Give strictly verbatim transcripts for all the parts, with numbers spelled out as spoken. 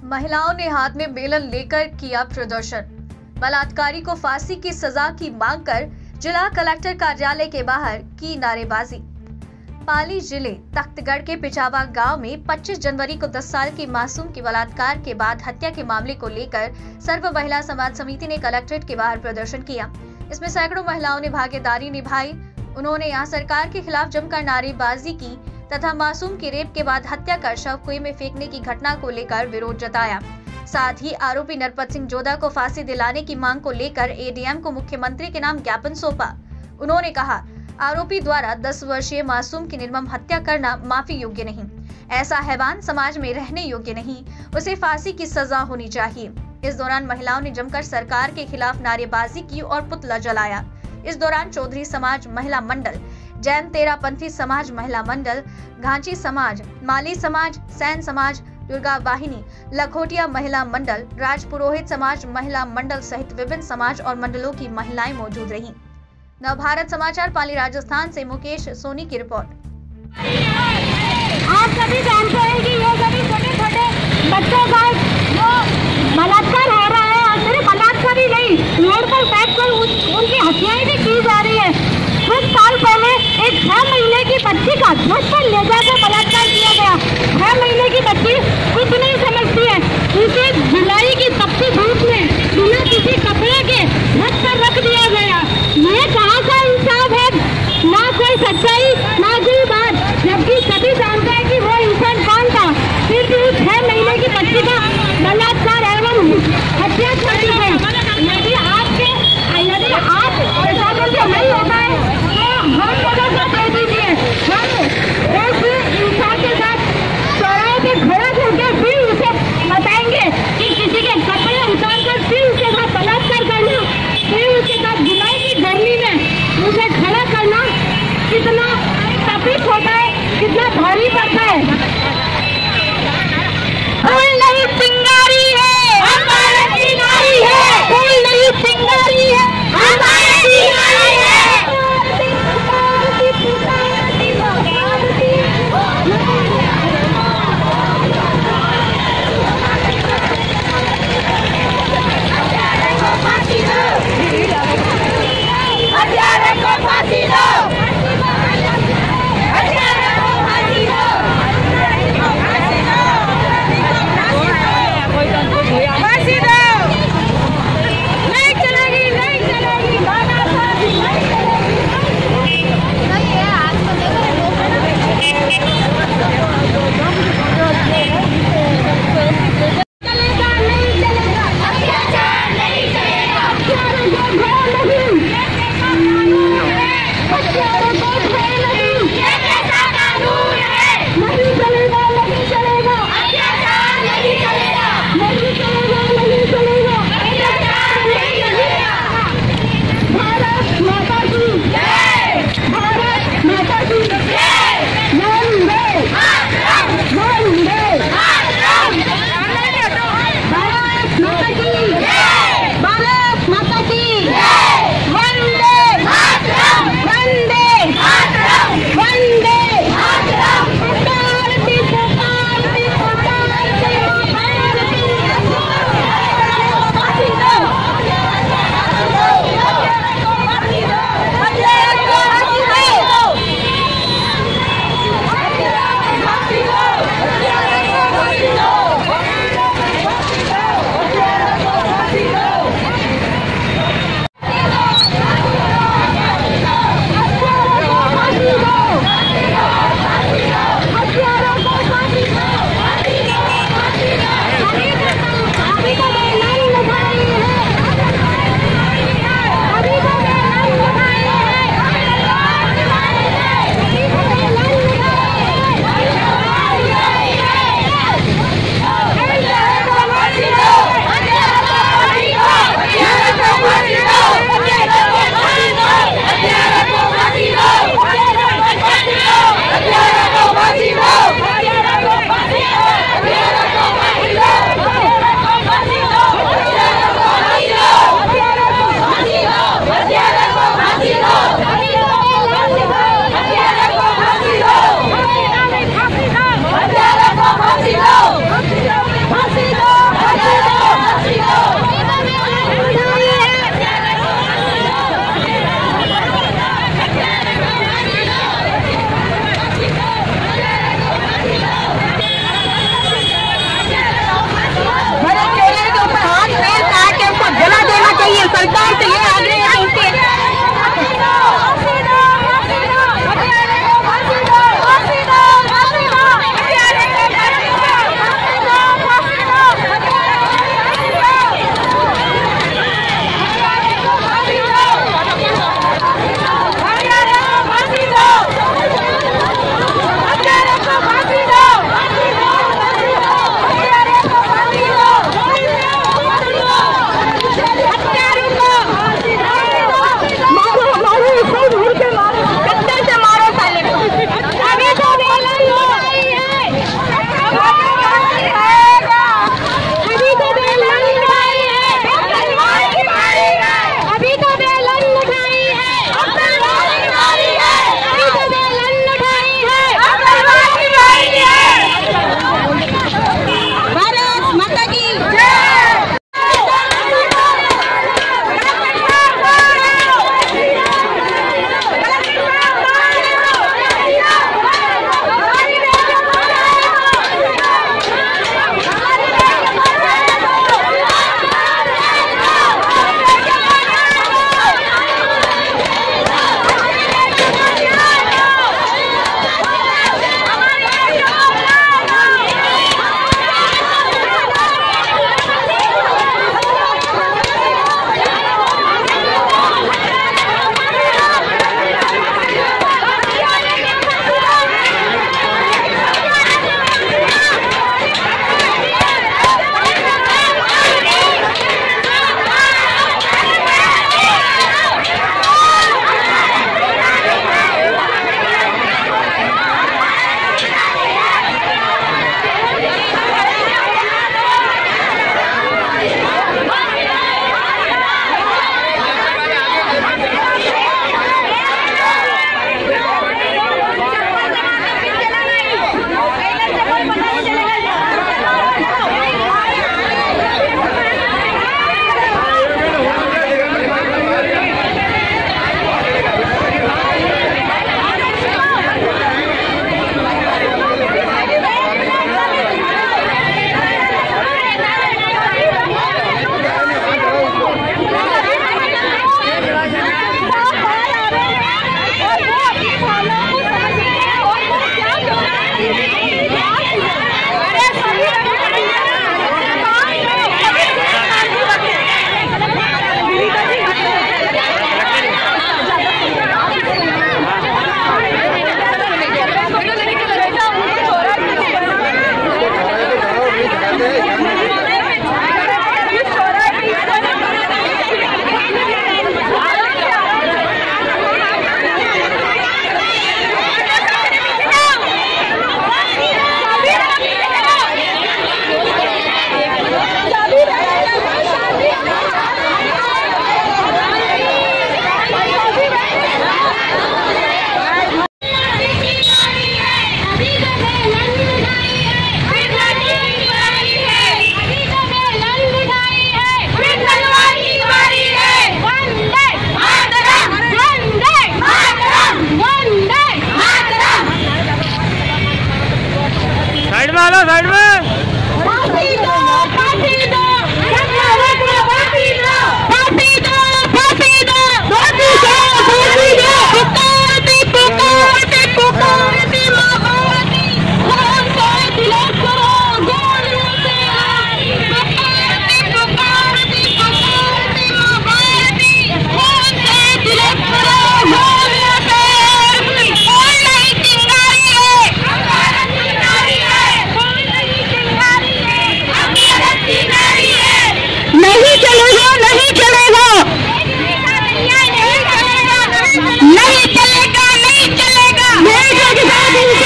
महिलाओं ने हाथ में बेलन लेकर किया प्रदर्शन। बलात्कारी को फांसी की सजा की मांग कर जिला कलेक्टर कार्यालय के बाहर की नारेबाजी। पाली जिले तख्तगढ़ के पिछावा गांव में पच्चीस जनवरी को दस साल की मासूम की बलात्कार के बाद हत्या के मामले को लेकर सर्व महिला समाज समिति ने कलेक्ट्रेट के बाहर प्रदर्शन किया। इसमें सैकड़ों महिलाओं ने भागीदारी निभाई। उन्होंने यहां सरकार के खिलाफ जमकर नारेबाजी की तथा मासूम की रेप के बाद हत्या कर शव कुएं में फेंकने की घटना को लेकर विरोध जताया। साथ ही आरोपी नरपत सिंह जोधा को फांसी दिलाने की मांग को लेकर एडीएम को मुख्यमंत्री के नाम ज्ञापन सौंपा। उन्होंने कहा, आरोपी द्वारा दस वर्षीय मासूम की निर्मम हत्या करना माफी योग्य नहीं। ऐसा हैवान समाज में रहने योग्य नहीं, उसे फांसी की सजा होनी चाहिए। इस दौरान महिलाओं ने जमकर सरकार के खिलाफ नारेबाजी की और पुतला जलाया। इस दौरान चौधरी समाज महिला मंडल, जैन तेरापंथी समाज महिला मंडल, घांची समाज, माली समाज, सैन समाज, दुर्गा वाहिनी, लखोटिया महिला मंडल, राजपुरोहित समाज महिला मंडल सहित विभिन्न समाज और मंडलों की महिलाएं मौजूद रहीं। नवभारत समाचार पाली राजस्थान से मुकेश सोनी की रिपोर्ट। आप सभी जानते हैं कि ये सभी छोटे छोटे बच्चों का जो बलात्कार हो रहा है, और सिर्फ बलात्कार ही नहीं, रोड पर बैठ कर उनकी हत्याएं भी की जा रही है। कुछ साल पहले एक छह महीने की बच्ची का छत पर ले जाकर बलात्कार किया गया। छह महीने की बच्ची कुछ नहीं समझती है, उसे जुलाई की तपती धूप में बिना किसी कपड़े के छत पर रख दिया गया। ये कहाँ का इंसाफ है? ना कोई सच्चाई, ना कोई बात, जबकि सभी जानते हैं कि वो इंसान कौन था। फिर भी उस छह महीने की बच्ची का बलात्कार एवं हत्या कर दी गई। यदि आपके यदि आप प्रशासन से नहीं होता है तो हम लोगों को दे दीजिए। हम उस इंसान साइड में। फांसी दो, फांसी दो, फांसी दो, फांसी दो, फांसी दो, फांसी दो, फांसी दो, पुकारती पुकारती पुकारती महाभारती, कौन सा तिलक करो गोलियों से आई, पुकारती पुकारती पुकारती महाभारती, कौन सा तिलक करो गोलियों से आई, कौन नहीं चिंगारी है, हमारा चिंगारी है, कौन नहीं चिंगारी है, हमारा चिंगारी है, नहीं चलेगा, नहीं चलेगा, नहीं चलेगा, नहीं चलेगा, नहीं चलेगा,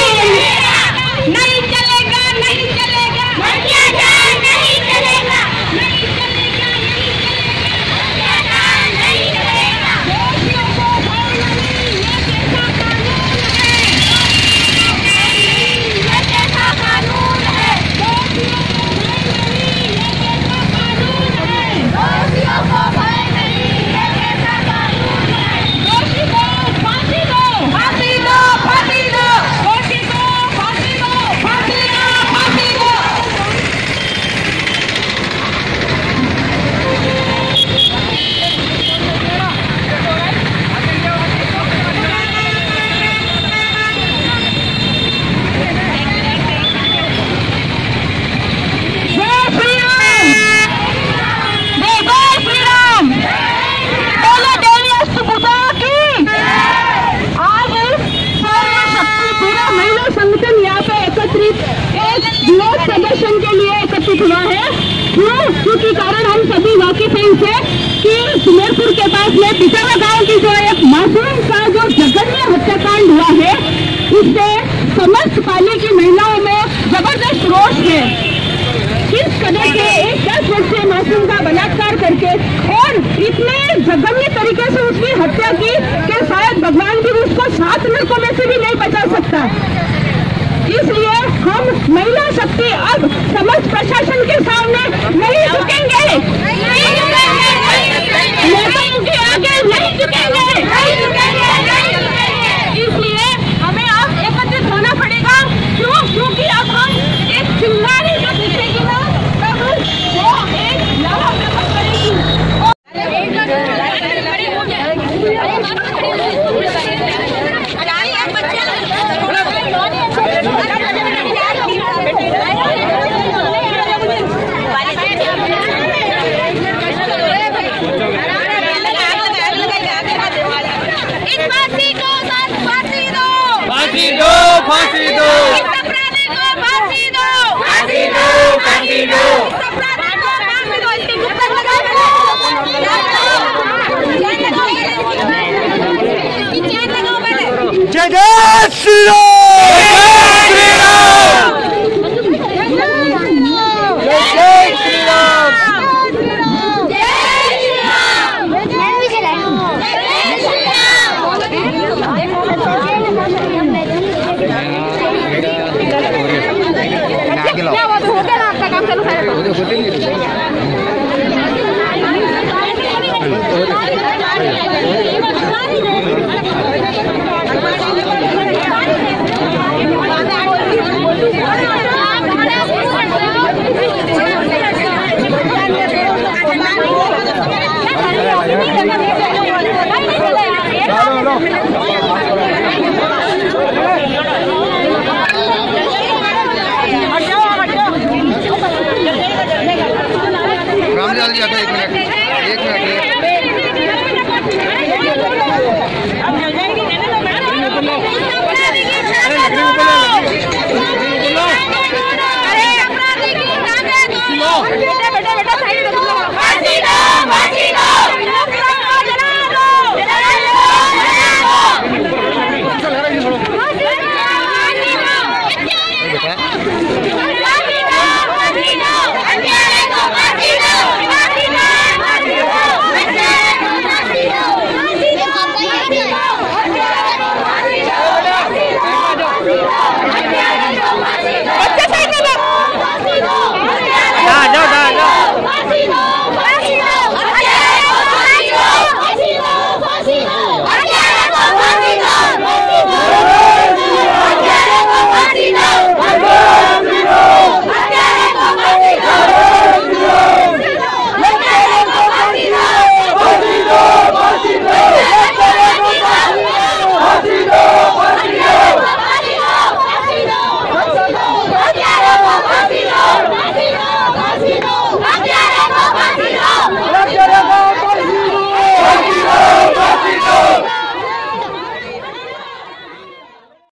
नहीं चलेगा, नहीं चलेगा, अत्याचार नहीं चलेगा, नहीं चलेगा, नहीं चलेगा, दोषियों को फांसी, ये कैसा कानून है, ये कैसा कानून है, दोषियों को फांसी, ये कैसा कानून है, दोषियों को फांसी, ये कैसा कानून है, दोषी को फांसी दो, फांसी दो, फांसी दो, दोषी को फांसी दो, फांसी दो, फांसी दो। जय श्री राम, जय जय श्री राम, बोलो देवी अष्टभुजा की। आज सर्व शक्ति पूरा महिला संगठन यहाँ पे एकत्रित एक विरोध प्रदर्शन के लिए एकत्रित हुआ है। क्यों? क्योंकि कारण हम सभी वाकिफ हैं इससे कि सुमेरपुर के पास में पिसारा गांव की जो एक मासूम का जो जघन्य हत्याकांड हुआ है, इससे समस्त पाली की महिलाओं में जबरदस्त रोष है। किस कदर के एक दस वर्षीय मासूम का बलात्कार करके और इतने जघन्य तरीके से उसकी हत्या की कि शायद भगवान भी उसको सात नरकों में से भी नहीं बचा सकता। इसलिए हम महिला शक्ति अब समस्त प्रशासन के सामने नहीं झुकेंगे, नेताओं के आगे नहीं झुकेंगे, इसलिए हमें अब एकत्रित होना पड़ेगा। क्यों? क्योंकि अब हम एक चिंगारी जो दिखेगी ना, तब वो एक लहर प्रकट करेगी। फांसी को फांसी दो, फांसी दो, फांसी दो, इस अपराधी को फांसी दो, फांसी दो, फांसी दो, इस अपराधी को फांसी दो, इसके ऊपर लगा दो, चैन लगाओ, इसकी चैन लगाओ पहले। जय जय श्री राम।